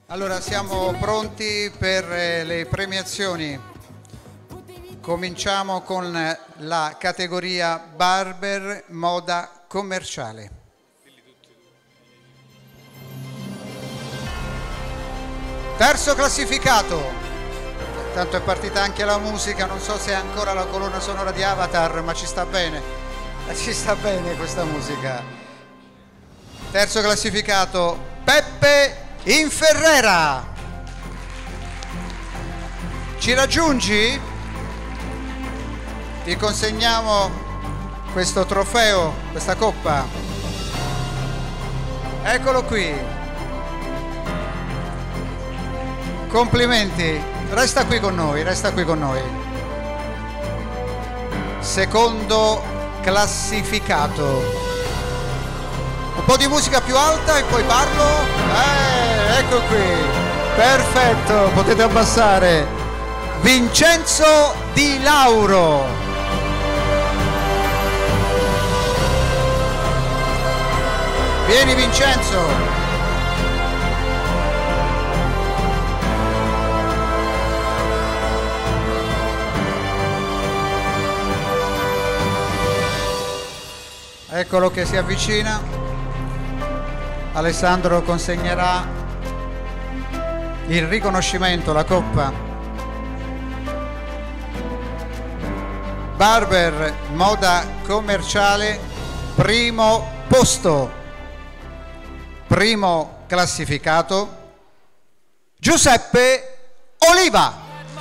Allora, siamo pronti per le premiazioni. Cominciamo con la categoria Barber Moda Commerciale. Terzo classificato. Tanto è partita anche la musica, non so se è ancora la colonna sonora di Avatar, ma ci sta bene. Ci sta bene questa musica. Terzo classificato, Peppe Inferrera. Ci raggiungi? Ti consegniamo questo trofeo, questa coppa. Eccolo qui. Complimenti. Resta qui con noi, resta qui con noi. Secondo classificato. Un po' di musica più alta e poi parlo. Ecco qui. Perfetto, potete abbassare. Vincenzo Di Lauro. Vieni Vincenzo. Eccolo che si avvicina. Alessandro consegnerà il riconoscimento, la coppa. Barber Moda Commerciale, primo posto. Primo classificato, Giuseppe Oliva.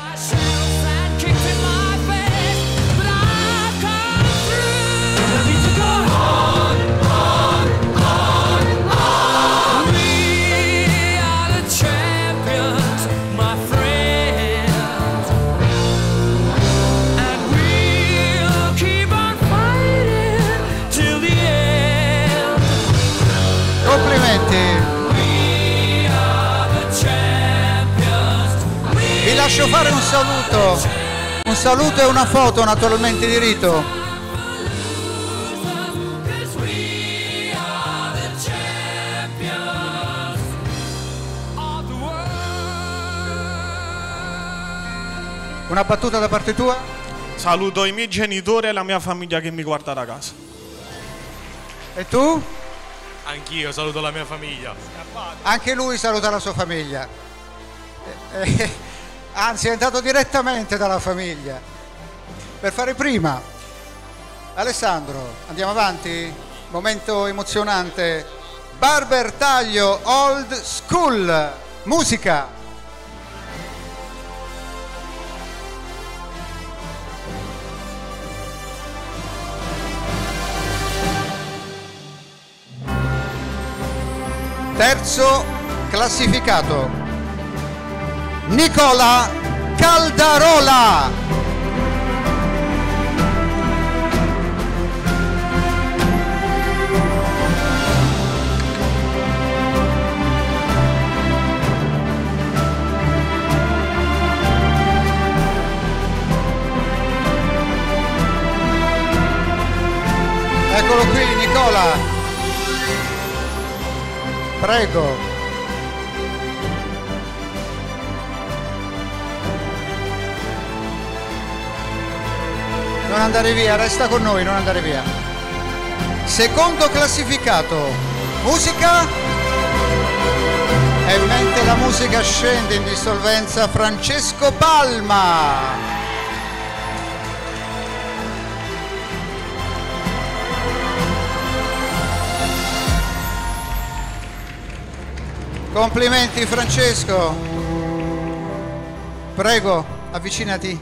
Vi lascio fare un saluto e una foto naturalmente di rito. Una battuta da parte tua? Saluto i miei genitori e la mia famiglia che mi guarda da casa. E tu? Anch'io saluto la mia famiglia. Anche lui saluta la sua famiglia. Anzi, è entrato direttamente dalla famiglia. Per fare prima. Alessandro, andiamo avanti? Momento emozionante. Barber taglio old school. Musica. Terzo classificato, Nicola Caldarola. Eccolo qui Nicola. Prego. Non andare via, resta con noi, non andare via. Secondo classificato, musica. E mentre la musica scende in dissolvenza, Francesco Palma. Complimenti Francesco. Prego, avvicinati.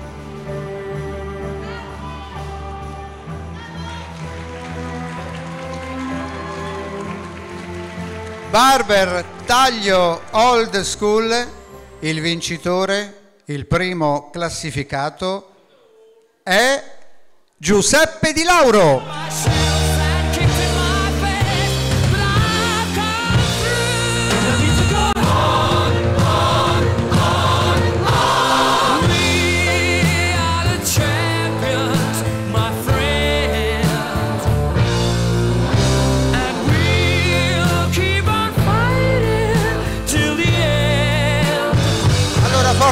Barber taglio old school, il vincitore, il primo classificato è Giuseppe Di Lauro. Till the end.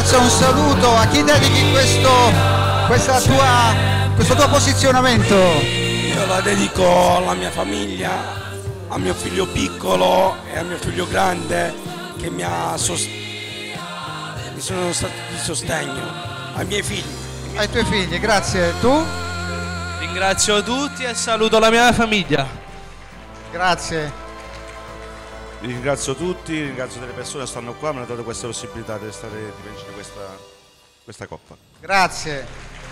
Forza, un saluto. A chi dedichi questo tuo posizionamento? Io la dedico alla mia famiglia, a mio figlio piccolo e a mio figlio grande che mi sono stati di sostegno, ai miei figli. Ai tuoi figli, grazie. Tu? Ringrazio tutti e saluto la mia famiglia. Grazie. Ringrazio tutti, ringrazio delle persone che stanno qua, mi hanno dato questa possibilità di vincere questa coppa. Grazie.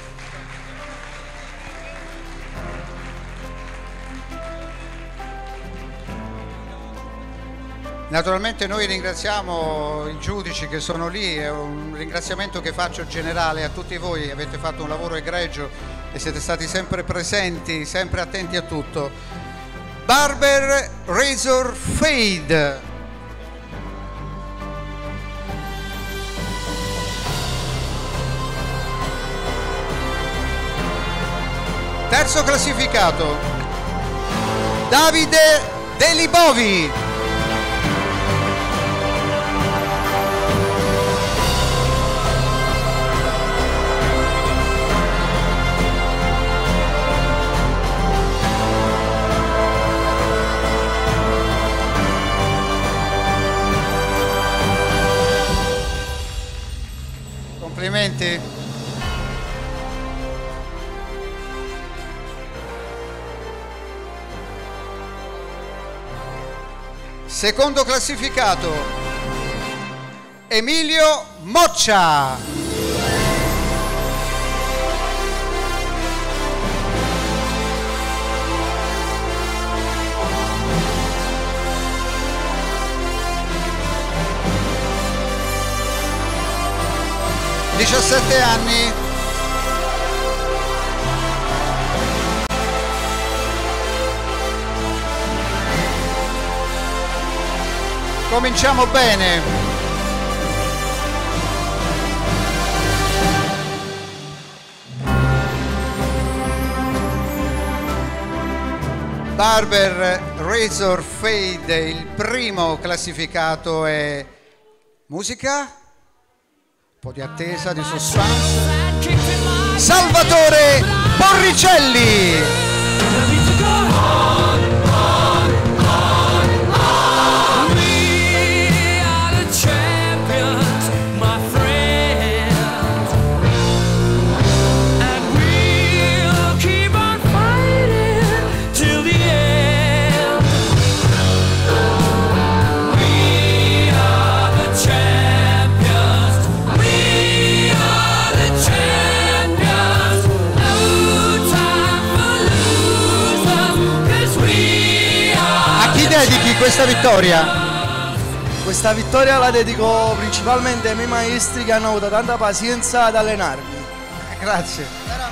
Naturalmente noi ringraziamo i giudici che sono lì, è un ringraziamento che faccio generale a tutti voi, avete fatto un lavoro egregio e siete stati sempre presenti, sempre attenti a tutto. Barber Razor Fade. Terzo classificato Davide Delibovi. Complimenti. Secondo classificato Emilio Moccia. (17 anni). Cominciamo bene. Barber Razor Fade, il primo classificato è musica, un po' di attesa, di suspense. Salvatore Porricelli. Dedichi questa vittoria? Questa vittoria la dedico principalmente ai miei maestri che hanno avuto tanta pazienza ad allenarmi. Grazie.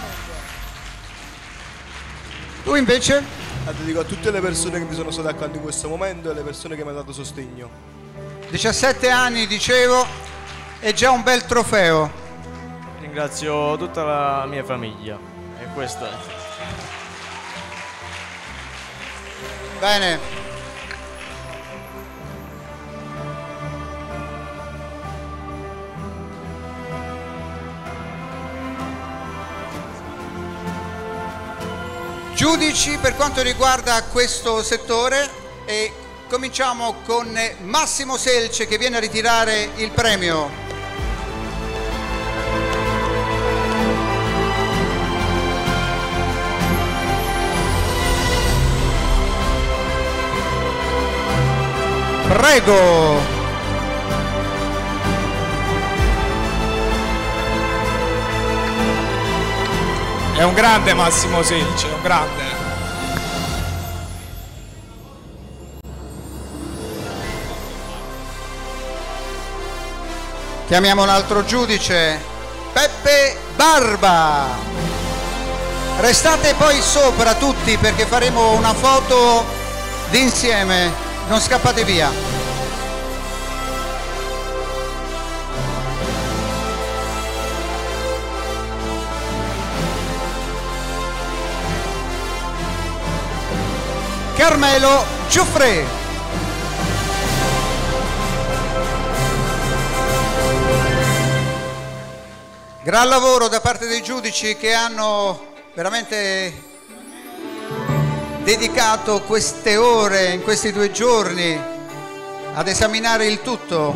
Tu invece? La dedico a tutte le persone che mi sono state accanto in questo momento e alle persone che mi hanno dato sostegno. 17 anni, dicevo, è già un bel trofeo. Ringrazio tutta la mia famiglia e questo è. Bene. Giudici per quanto riguarda questo settore, e cominciamo con Massimo Selce che viene a ritirare il premio. Prego. È un grande Massimo Selce, è un grande. Chiamiamo un altro giudice, Peppe Barba. Restate poi sopra tutti perché faremo una foto d'insieme, non scappate via. Carmelo Giuffre. Gran lavoro da parte dei giudici che hanno veramente dedicato queste ore in questi 2 giorni ad esaminare il tutto.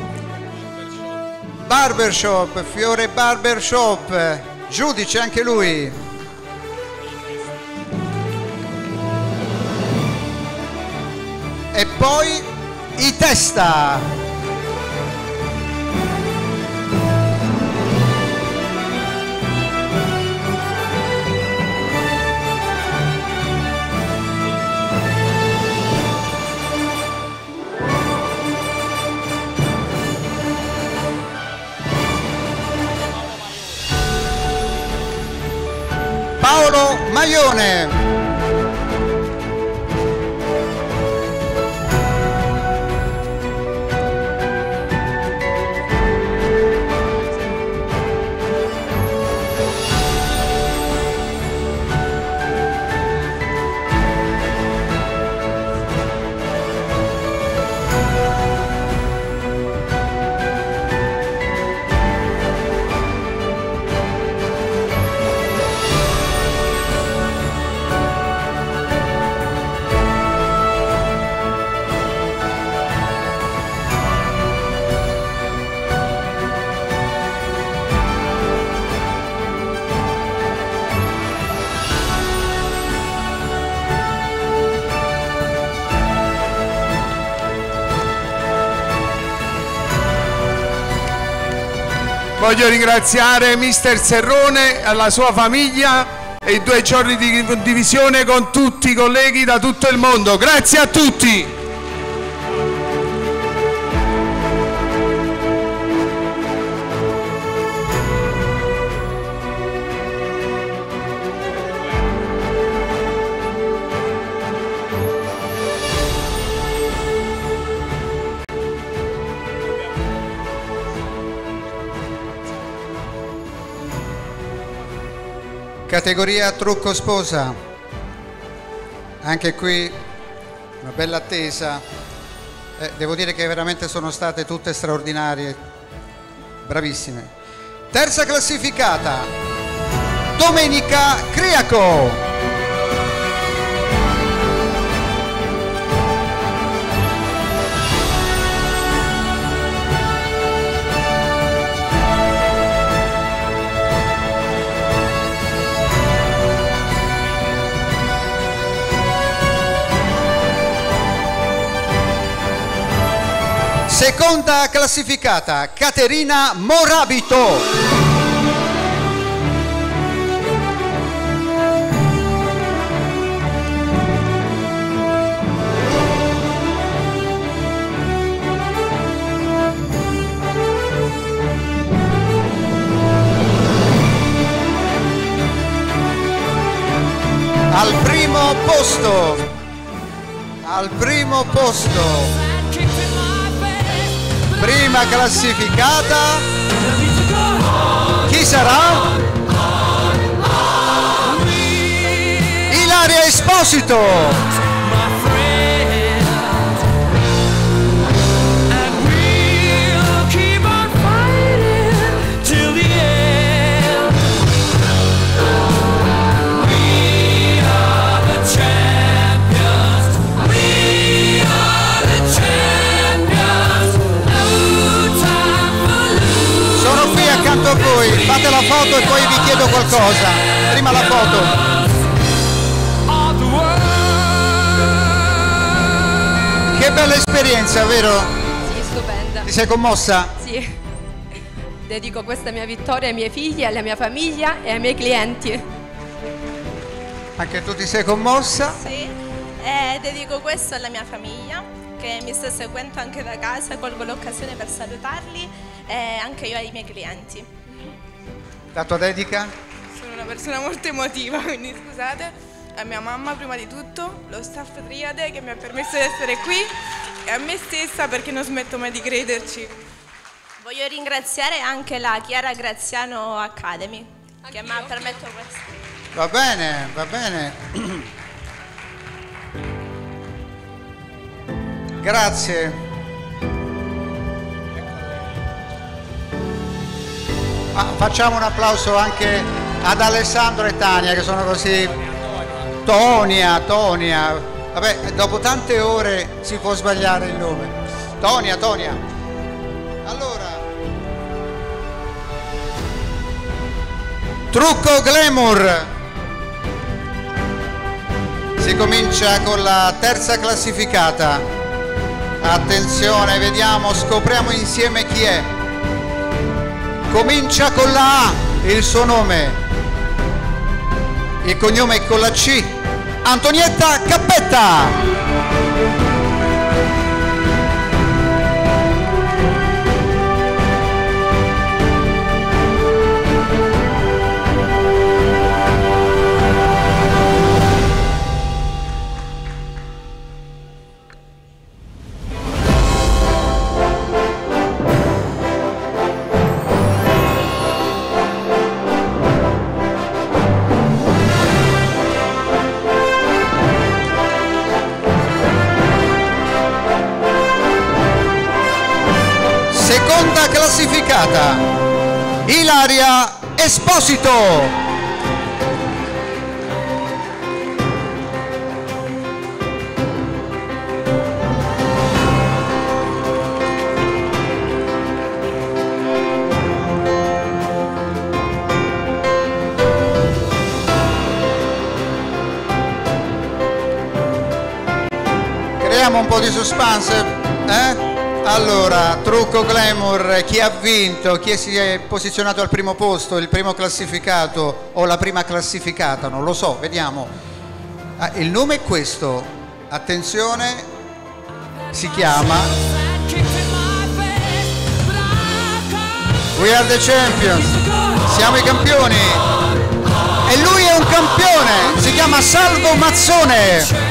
Barbershop, Fiore Barbershop, giudice anche lui. E poi i Testa. Paolo Maione. Voglio ringraziare mister Serrone, alla sua famiglia e i 2 giorni di condivisione con tutti i colleghi da tutto il mondo. Grazie a tutti! Categoria trucco sposa, anche qui una bella attesa, devo dire che veramente sono state tutte straordinarie, bravissime. Terza classificata, Domenica Criaco. Seconda classificata, Caterina Morabito. Al primo posto, prima classificata, chi sarà? Ilaria Esposito. A voi, fate la foto e poi vi chiedo qualcosa. Prima la foto. Che bella esperienza, vero? Sì, stupenda. Ti sei commossa? Sì. Dedico questa mia vittoria ai miei figli, alla mia famiglia e ai miei clienti. Anche tu ti sei commossa? Sì. Dedico questo alla mia famiglia che mi sta seguendo anche da casa, colgo l'occasione per salutarli e anche io ai miei clienti. La tua dedica? Sono una persona molto emotiva, quindi scusate. A mia mamma prima di tutto, lo staff Triade che mi ha permesso di essere qui e a me stessa perché non smetto mai di crederci. Voglio ringraziare anche la Chiara Graziano Academy che mi ha permesso questo. Va bene, va bene. Grazie. Facciamo un applauso anche ad Alessandro e Tania che sono così. Tonia. Vabbè, dopo tante ore si può sbagliare il nome. Tonia. Allora, trucco glamour. Si comincia con la terza classificata. Attenzione, vediamo, scopriamo insieme chi è. Comincia con la A, il suo nome. Il cognome è con la C. Antonietta Cappetta. Seconda classificata, Ilaria Esposito. Creiamo un po' di suspense, eh? Allora, trucco glamour, chi ha vinto, chi si è posizionato al primo posto, il primo classificato o la prima classificata, non lo so, vediamo. Il nome è questo, attenzione, si chiama We Are The Champions, siamo i campioni e lui è un campione, si chiama Salvo Mazzone.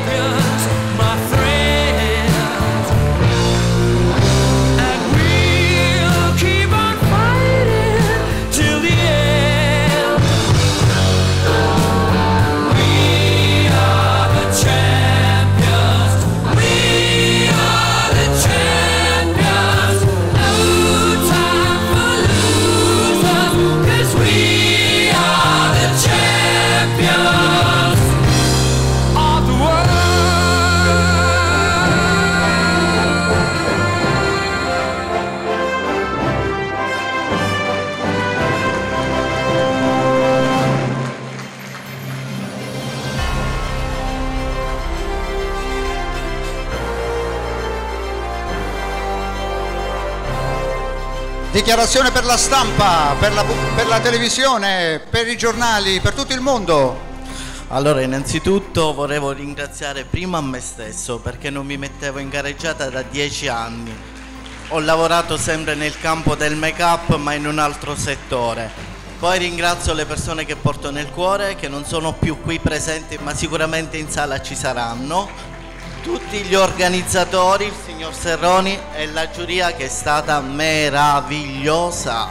Dichiarazione per la stampa, per la televisione, per i giornali, per tutto il mondo. Allora, innanzitutto volevo ringraziare prima me stesso perché non mi mettevo in gareggiata da 10 anni. Ho lavorato sempre nel campo del make-up ma in un altro settore. Poi ringrazio le persone che porto nel cuore, che non sono più qui presenti ma sicuramente in sala ci saranno. Tutti gli organizzatori, il signor Serroni e la giuria che è stata meravigliosa.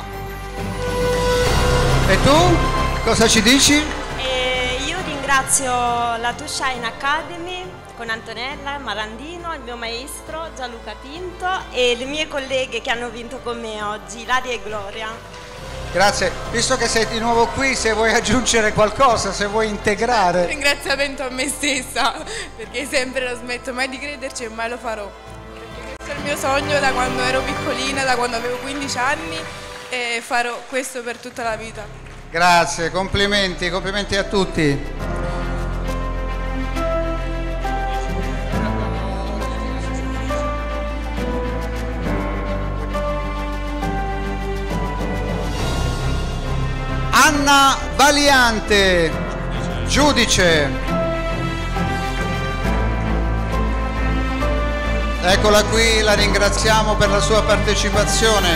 E tu? Cosa ci dici? Io ringrazio la To Shine Academy con Antonella Marandino, il mio maestro Gianluca Pinto e le mie colleghe che hanno vinto con me oggi, Ilaria e Gloria. Grazie, visto che sei di nuovo qui, se vuoi aggiungere qualcosa, se vuoi integrare. Ringraziamento a me stessa, perché sempre non smetto mai di crederci e mai lo farò. Perché questo è il mio sogno da quando ero piccolina, da quando avevo 15 anni e farò questo per tutta la vita. Grazie, complimenti a tutti. Anna Valiante, giudice. Eccola qui, la ringraziamo per la sua partecipazione.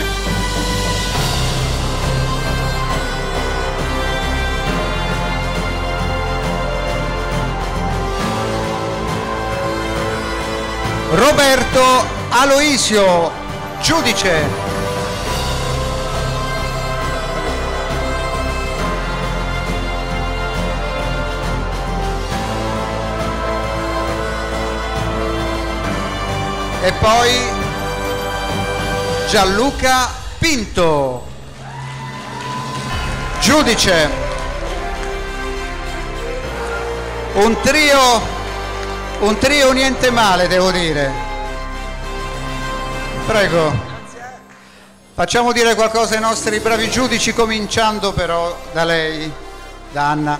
Roberto Aloisio, giudice. E poi Gianluca Pinto. Giudice. Un trio niente male, devo dire. Prego. Facciamo dire qualcosa ai nostri bravi giudici, cominciando però da lei, da Anna.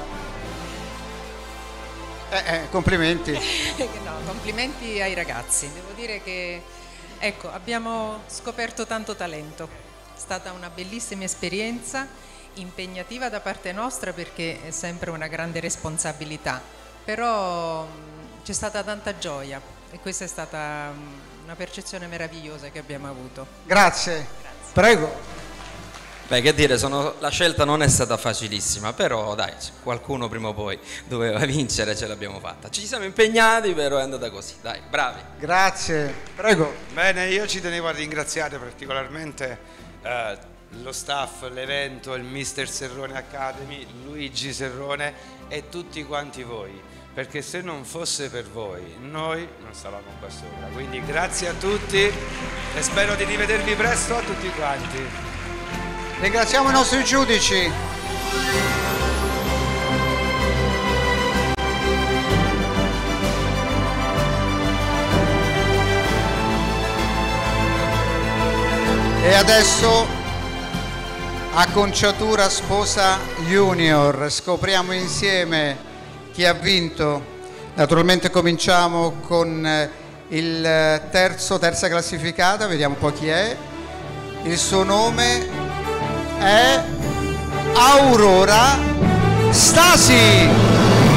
Complimenti. No, complimenti ai ragazzi. Devo dire che ecco, abbiamo scoperto tanto talento. È stata una bellissima esperienza, impegnativa da parte nostra perché è sempre una grande responsabilità, però c'è stata tanta gioia e questa è stata una percezione meravigliosa che abbiamo avuto. Grazie. Prego. Beh, che dire, la scelta non è stata facilissima, però dai, qualcuno prima o poi doveva vincere, ce l'abbiamo fatta. Ci siamo impegnati, però è andata così, dai, bravi. Grazie, prego. Bene, io ci tenevo a ringraziare particolarmente lo staff, l'evento, il Mister Serrone Academy, Luigi Serrone e tutti quanti voi, perché se non fosse per voi noi non stavamo qua sopra. Quindi grazie a tutti e spero di rivedervi presto a tutti quanti. Ringraziamo i nostri giudici. E adesso acconciatura sposa junior, scopriamo insieme chi ha vinto. Naturalmente cominciamo con il terza classificata, vediamo un po' chi è. Il suo nome è Aurora Stasi.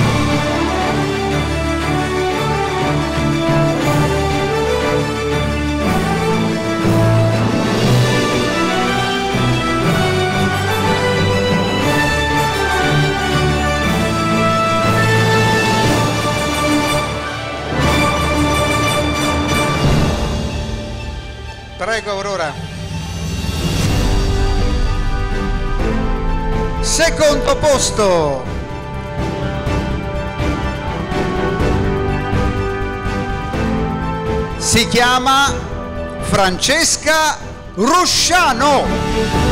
Prego Aurora. Secondo posto. Si chiama Francesca Rusciano.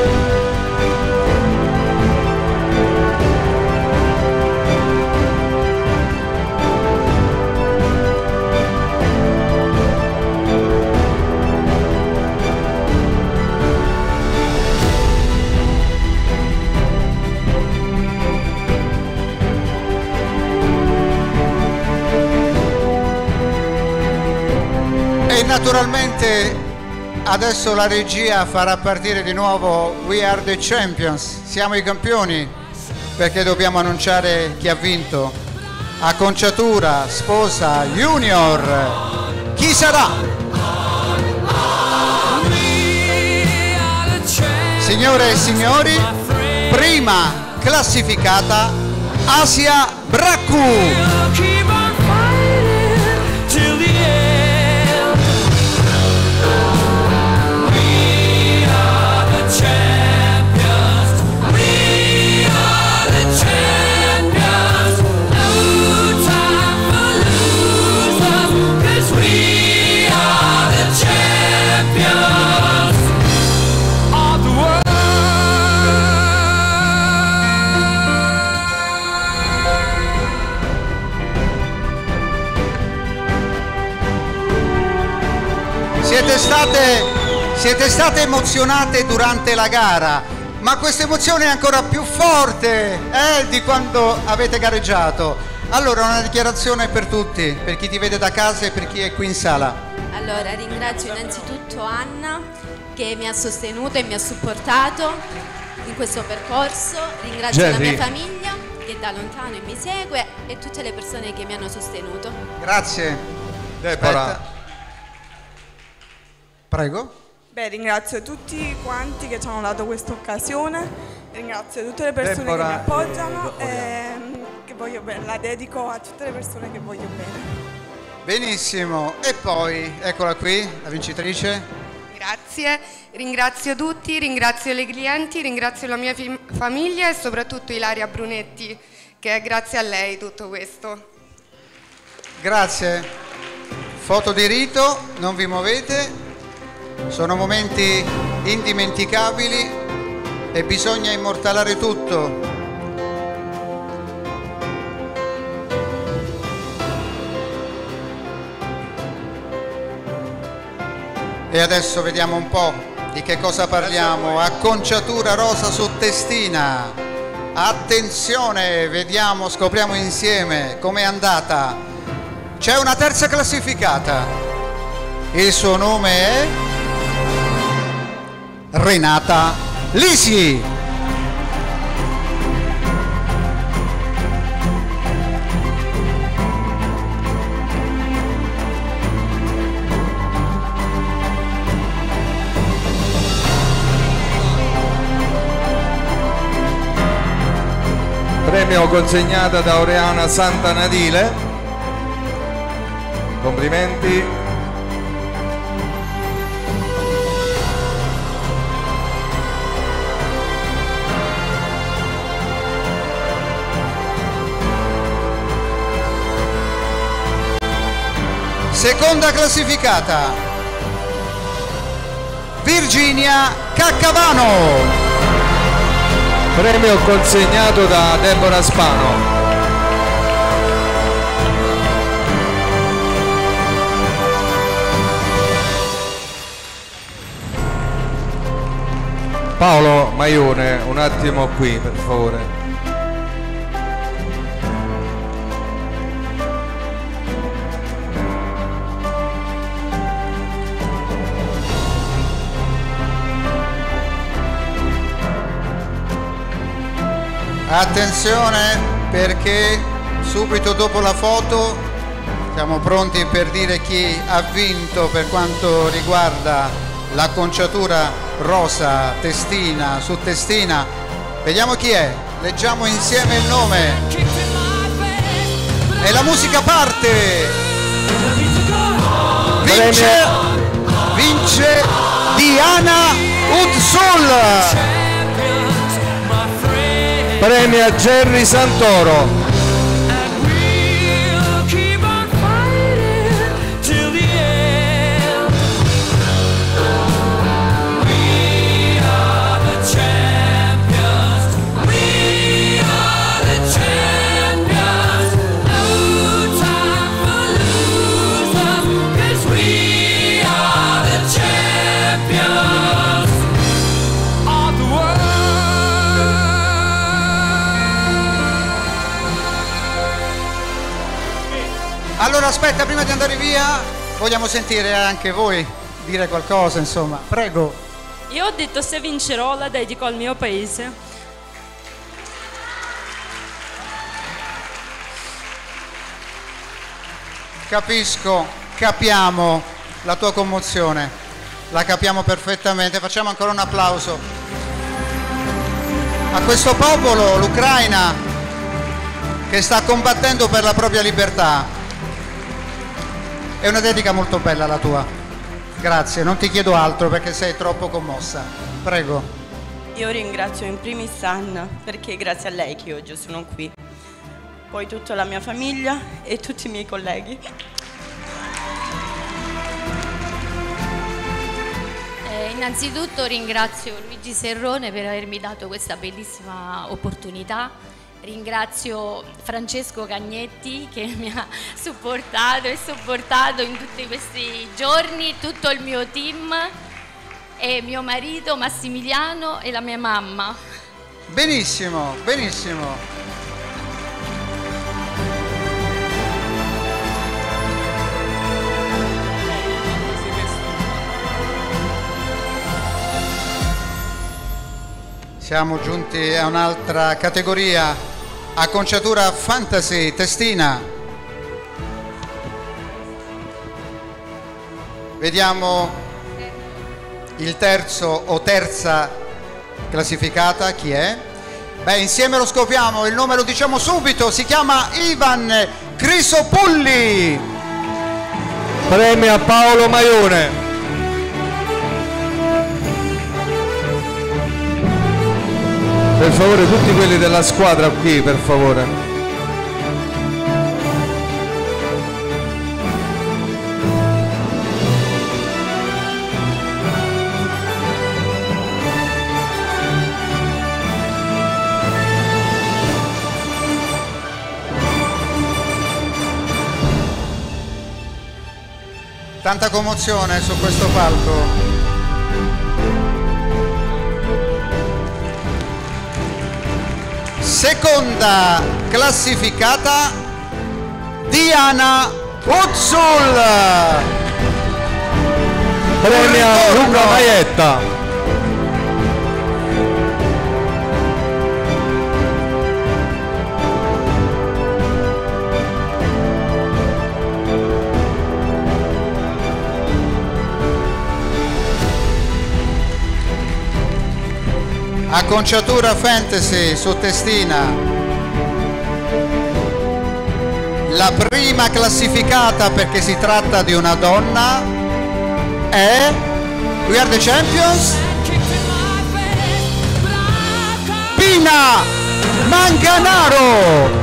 Naturalmente adesso la regia farà partire di nuovo We Are the Champions, siamo i campioni, perché dobbiamo annunciare chi ha vinto. Acconciatura sposa junior, chi sarà? Signore e signori, prima classificata Asia Braccu. Siete state emozionate durante la gara, ma questa emozione è ancora più forte di quando avete gareggiato. Allora una dichiarazione per tutti, per chi ti vede da casa e per chi è qui in sala. Allora ringrazio innanzitutto Anna che mi ha sostenuto e mi ha supportato in questo percorso, ringrazio la mia famiglia che da lontano mi segue e tutte le persone che mi hanno sostenuto. Grazie. Deborah. Prego. Beh, ringrazio tutti quanti che ci hanno dato questa occasione, ringrazio tutte le persone che mi appoggiano e che voglio bene, la dedico a tutte le persone che voglio bene. Benissimo, e poi eccola qui, la vincitrice. Grazie, ringrazio tutti, ringrazio le clienti, ringrazio la mia famiglia e soprattutto Ilaria Brunetti, che è grazie a lei tutto questo. Grazie. Foto di rito, non vi muovete. Sono momenti indimenticabili e bisogna immortalare tutto. E adesso vediamo un po' di che cosa parliamo. Acconciatura rosa su testina. Attenzione, vediamo, scopriamo insieme com'è andata. C'è una terza classificata. Il suo nome è Renata Lisi. Premio consegnata da Oriana Santanadile. Complimenti. Seconda classificata, Virginia Caccavano. Premio consegnato da Deborah Spano. Paolo Maione, un attimo qui per favore. Attenzione, perché subito dopo la foto siamo pronti per dire chi ha vinto per quanto riguarda l'acconciatura rosa testina su testina. Vediamo chi è, leggiamo insieme il nome e la musica parte. Vince Diana Utsul. Premio a Jerry Santoro. Allora aspetta, prima di andare via vogliamo sentire anche voi dire qualcosa, insomma, prego. Io ho detto, se vincerò la dedico al mio paese. Capisco, capiamo la tua commozione, la capiamo perfettamente. Facciamo ancora un applauso a questo popolo, l'Ucraina, che sta combattendo per la propria libertà. È una dedica molto bella la tua. Grazie, non ti chiedo altro perché sei troppo commossa. Prego. Io ringrazio in primis Anna, perché è grazie a lei che oggi sono qui. Poi tutta la mia famiglia e tutti i miei colleghi. Innanzitutto ringrazio Luigi Serrone per avermi dato questa bellissima opportunità. Ringrazio Francesco Cagnetti che mi ha supportato e sopportato in tutti questi giorni, tutto il mio team e mio marito Massimiliano e la mia mamma. Benissimo, benissimo. Siamo giunti a un'altra categoria, acconciatura fantasy testina. Vediamo il terzo o terza classificata, chi è? Beh, insieme lo scopriamo, il nome lo diciamo subito, si chiama Ivan Crisopulli. Premio a Paolo Maione. Per favore, tutti quelli della squadra qui, per favore. Tanta commozione su questo palco. Seconda classificata Diana Uzzul. Premia Luca Maietta. Acconciatura fantasy su testina. La prima classificata, perché si tratta di una donna, è We Are the Champions, Pina Manganaro.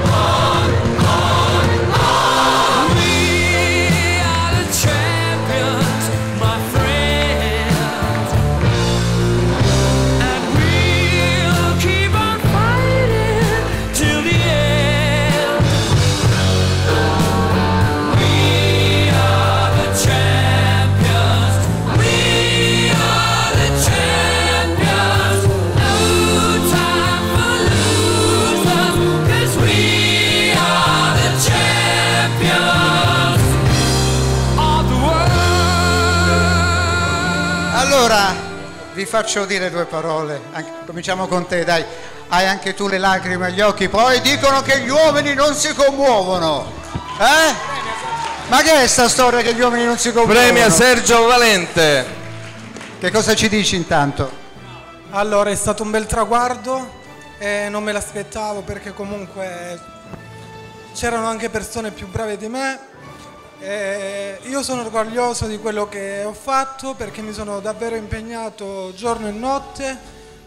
Allora, vi faccio dire due parole, cominciamo con te, dai, hai anche tu le lacrime agli occhi, poi dicono che gli uomini non si commuovono, Ma che è sta storia che gli uomini non si commuovono? Premia Sergio Valente. Che cosa ci dici intanto? Allora, è stato un bel traguardo e non me l'aspettavo perché comunque c'erano anche persone più brave di me. Io sono orgoglioso di quello che ho fatto perché mi sono davvero impegnato giorno e notte.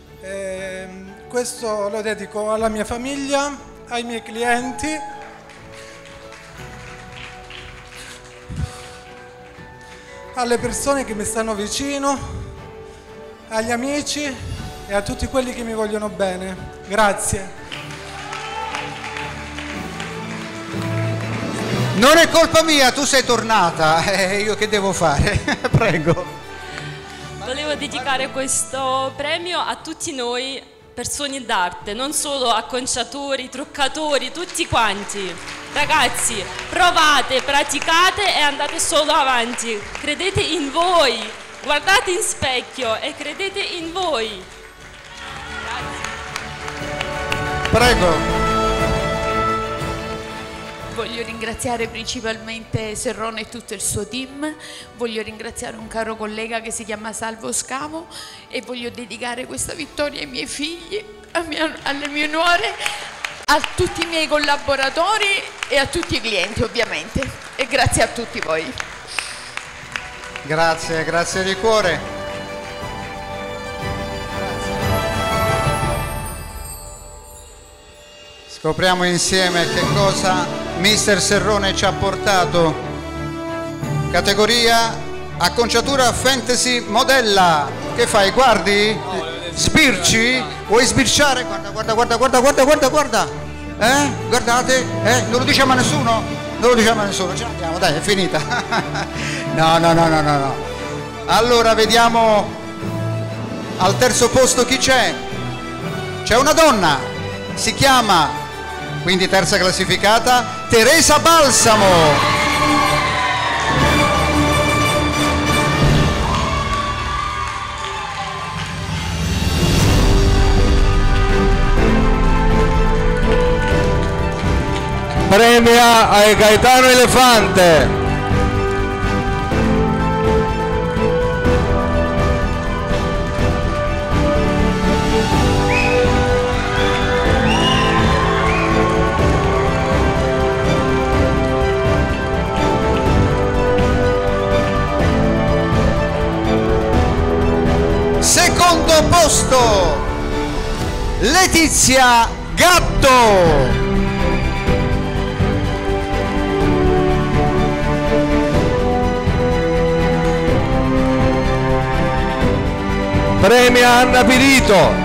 Questo lo dedico alla mia famiglia, ai miei clienti, alle persone che mi stanno vicino, agli amici e a tutti quelli che mi vogliono bene. Grazie. Non è colpa mia, tu sei tornata, io che devo fare? Prego. Volevo dedicare questo premio a tutti noi persone d'arte, non solo acconciatori, truccatori, tutti quanti. Ragazzi, provate, praticate e andate solo avanti. Credete in voi, guardate in specchio e credete in voi. Grazie. Prego. Voglio ringraziare principalmente Serrone e tutto il suo team, voglio ringraziare un caro collega che si chiama Salvo Scavo e voglio dedicare questa vittoria ai miei figli, alle mie nuore, a tutti i miei collaboratori e a tutti i clienti ovviamente. E grazie a tutti voi. Grazie, grazie di cuore. Scopriamo insieme che cosa Mister Serrone ci ha portato. Categoria acconciatura fantasy modella. Che fai? Guardi? Sbirci? Vuoi sbirciare? Guarda, guarda, guarda, guarda, guarda, guarda, guarda. Guardate? Non lo diciamo a nessuno? Non lo diciamo a nessuno. Ce l'abbiamo, dai, è finita. No, no, no, no, no, no. Allora vediamo al terzo posto chi c'è. C'è una donna. Si chiama, quindi terza classificata, Teresa Balsamo. Premia a Gaetano Elefante. Secondo posto, Letizia Gatto. Premia Anna Pirito.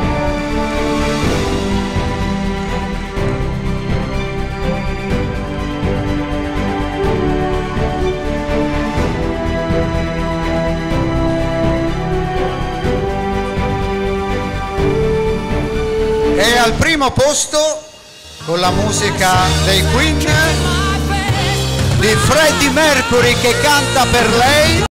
al primo posto con la musica dei Queen di Freddie Mercury che canta per lei.